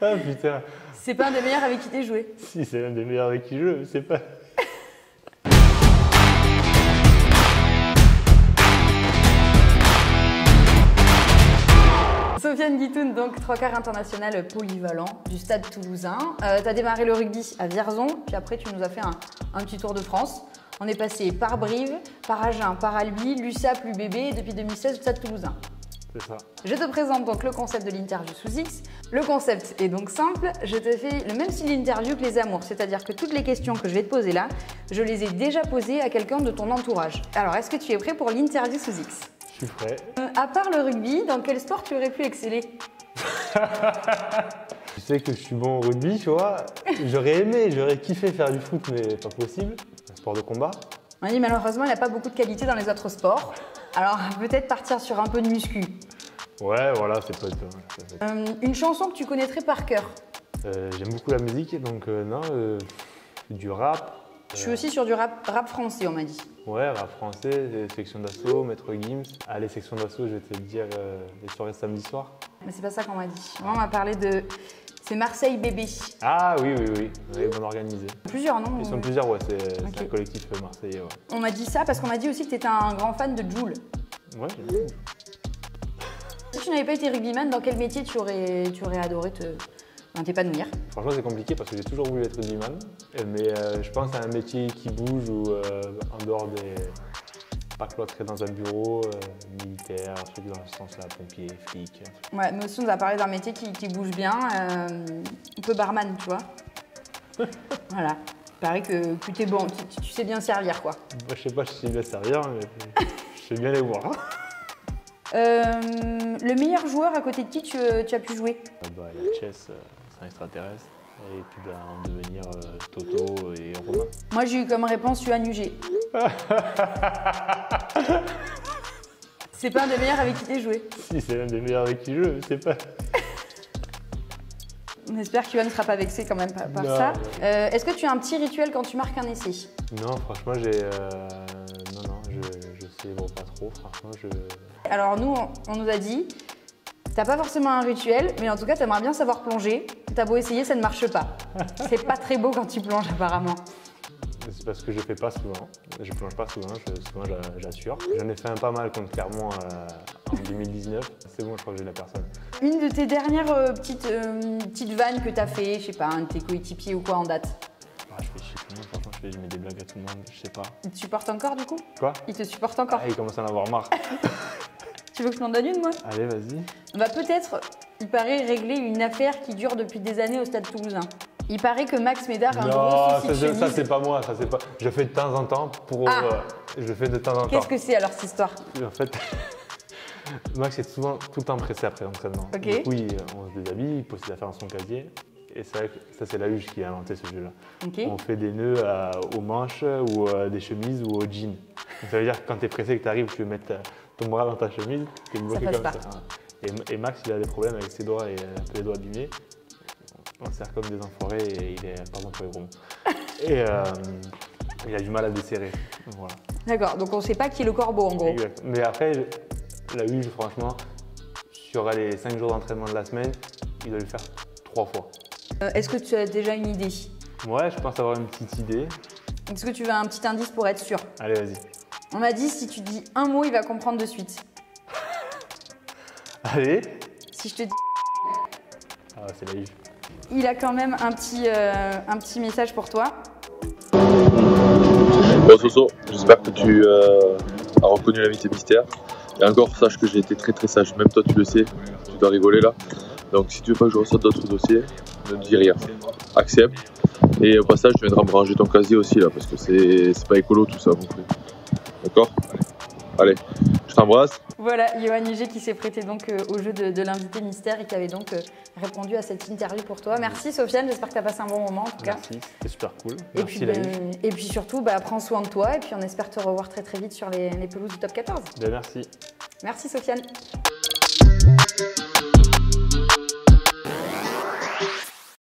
Ah putain. C'est pas un des meilleurs avec qui t'es joué. Si, c'est l'un des meilleurs avec qui je joue, c'est pas... Sofiane Guitoun, donc 3/4 international polyvalent du Stade Toulousain. Tu as démarré le rugby à Vierzon, puis après tu nous as fait un petit tour de France. On est passé par Brive, par Agen, par Albi, l'USAP, l'UBB et depuis 2016 le Stade Toulousain. C'est ça. Je te présente donc le concept de l'interview sous X. Le concept est donc simple, je te fais le même style d'interview que les amours, c'est-à-dire que toutes les questions que je vais te poser là, je les ai déjà posées à quelqu'un de ton entourage. Alors, est-ce que tu es prêt pour l'interview sous X? Je suis prêt. À part le rugby, dans quel sport tu aurais pu exceller? Tu sais que je suis bon au rugby, tu vois. J'aurais kiffé faire du foot, mais pas possible. Un sport de combat. On dit malheureusement, il n'a pas beaucoup de qualité dans les autres sports. Alors, peut-être partir sur un peu de muscu. Ouais, voilà, c'est pas tout. Une chanson que tu connaîtrais par cœur? J'aime beaucoup la musique, donc non, du rap. Je suis aussi sur du rap français, on m'a dit. Ouais, rap français, section d'assaut, Maître Gims. Allez, section d'assaut, je vais te dire les soirées samedi soir. Mais c'est pas ça qu'on m'a dit. Moi, on m'a parlé de... C'est Marseille Bébé. Ah oui, bien organisé. Plusieurs, non? Ils sont plusieurs, ouais, c'est Okay. un collectif marseillais, ouais. On m'a dit ça parce qu'on m'a dit aussi que tu étais un grand fan de Jul. Ouais, j'aime bien. Si tu n'avais pas été rugbyman, dans quel métier tu aurais adoré t'épanouir? Franchement, c'est compliqué parce que j'ai toujours voulu être rugbyman, mais je pense à un métier qui bouge ou en dehors des... Pas cloîtré dans un bureau, militaire, un truc dans ce sens-là, pompier, flic. Ouais, nous aussi on nous a parlé d'un métier qui bouge bien, un peu barman, tu vois. Voilà. Il paraît que tu es bon, tu sais bien servir, quoi. Moi, je sais pas si je sais bien servir, mais je sais bien les voir. Le meilleur joueur à côté de qui tu as pu jouer? Bah, il y a Chess, c'est un extraterrestre. Et puis bah, en devenir Toto et Romain. Moi j'ai eu comme réponse Yuan Ugé. C'est pas un des meilleurs avec qui t'es joué? Si, c'est l'un des meilleurs avec qui je joue, c'est pas... On espère que Yuan ne sera pas vexé quand même par Non, ça. non. Est-ce que tu as un petit rituel quand tu marques un essai? Non, franchement, je célèbre pas trop, franchement, Alors nous, on nous a dit, t'as pas forcément un rituel, mais en tout cas, t'aimerais bien savoir plonger. T'as beau essayer, ça ne marche pas. C'est pas très beau quand tu plonges apparemment. C'est parce que je fais pas souvent. Je plonge pas souvent, souvent j'assure. J'en ai fait un pas mal contre Clermont en 2019. C'est bon, je crois que j'ai la personne. Une de tes dernières petites vannes que t'as fait, je sais pas, un de tes coéquipiers ou quoi en date? Ah, je fais chier tout le monde, franchement, je mets des blagues à tout le monde, je sais pas. Il te supporte encore du coup? Quoi? Il te supporte encore? Ah, il commence à en avoir marre. Tu veux que je t'en donne une, moi? Allez, vas-y. On va peut-être, il paraît, régler une affaire qui dure depuis des années au Stade Toulousain. Il paraît que Max Médard a un gros souci de chemise. Ça c'est pas moi, ça c'est pas... Je fais de temps en temps pour... je fais de temps en temps. Qu'est-ce que c'est alors cette histoire? En fait, Max est souvent tout le temps pressé après l'entraînement. Okay. Du coup, on se déshabille, il pose ses affaires dans son casier. Et c'est vrai que ça, c'est la huche qui a inventé ce jeu-là. Okay. On fait des nœuds aux manches ou des chemises ou aux jeans. Donc, ça veut dire que quand tu es pressé et que tu arrives, tu veux mettre ton bras dans ta chemise, tu es bloqué comme ça. Et Max, il a des problèmes avec ses doigts et un peu les doigts abîmés. On serre comme des enfoirés et il est pardon pour les gros. Et il a du mal à desserrer. Voilà. D'accord, donc on ne sait pas qui est le corbeau en gros. Exact. Mais après, la huge, franchement, sur les 5 jours d'entraînement de la semaine, il doit le faire 3 fois. Est-ce que tu as déjà une idée? Ouais, je pense avoir une petite idée. Est-ce que tu veux un petit indice pour être sûr? Allez, vas-y. On m'a dit si tu dis un mot, il va comprendre de suite. Allez. Si je te dis... Ah, c'est la huge. Il a quand même un petit message pour toi. Bon Soso, j'espère que tu as reconnu l'invité mystère. Et encore, sache que j'ai été très très sage, même toi tu le sais, tu dois rigoler là. Donc si tu veux pas que je ressorte d'autres dossiers, ne dis rien. Accepte. Et au passage, tu viendras me ranger ton casier aussi là, parce que c'est pas écolo tout ça non plus. D'accord? Allez, je t'embrasse. Voilà, Yoann Ugé qui s'est prêté donc au jeu de l'invité mystère et qui avait donc répondu à cette interview pour toi. Merci Sofiane, j'espère que tu as passé un bon moment en tout cas. Merci, c'était super cool. Merci et puis surtout, prends soin de toi et puis on espère te revoir très très vite sur les pelouses du top 14. Merci. Merci Sofiane.